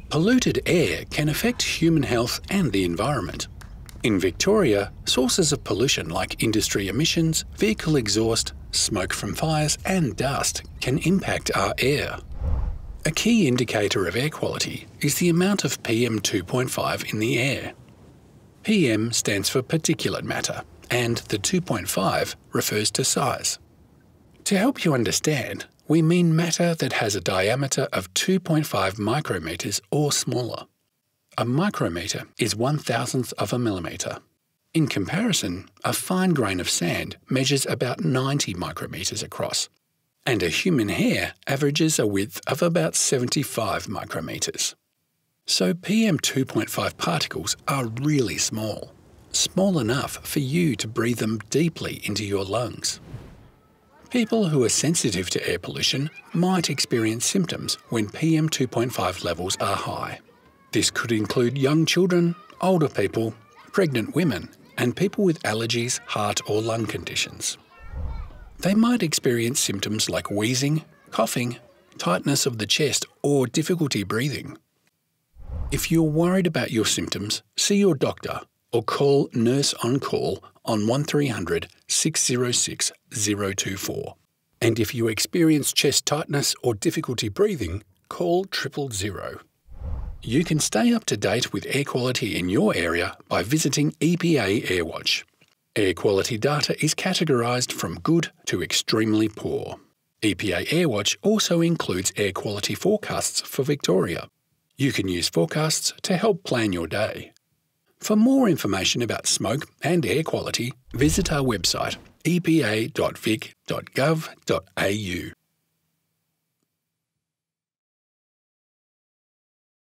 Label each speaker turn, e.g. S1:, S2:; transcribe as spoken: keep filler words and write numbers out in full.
S1: Polluted air can affect human health and the environment. In Victoria, sources of pollution like industry emissions, vehicle exhaust, smoke from fires and dust can impact our air. A key indicator of air quality is the amount of P M two point five in the air. P M stands for particulate matter, and the two point five refers to size. To help you understand, we mean matter that has a diameter of two point five micrometres or smaller. A micrometre is one thousandth of a millimetre. In comparison, a fine grain of sand measures about ninety micrometres across, and a human hair averages a width of about seventy-five micrometres. So P M two point five particles are really small, small enough for you to breathe them deeply into your lungs. People who are sensitive to air pollution might experience symptoms when P M two point five levels are high. This could include young children, older people, pregnant women, and people with allergies, heart or lung conditions. They might experience symptoms like wheezing, coughing, tightness of the chest, or difficulty breathing. If you're worried about your symptoms, see your doctor or call Nurse on Call on one three hundred, six oh six, oh two four. And if you experience chest tightness or difficulty breathing, call triple zero. You can stay up to date with air quality in your area by visiting E P A Airwatch. Air quality data is categorised from good to extremely poor. E P A Airwatch also includes air quality forecasts for Victoria. You can use forecasts to help plan your day. For more information about smoke and air quality, visit our website e p a dot vic dot gov dot a u.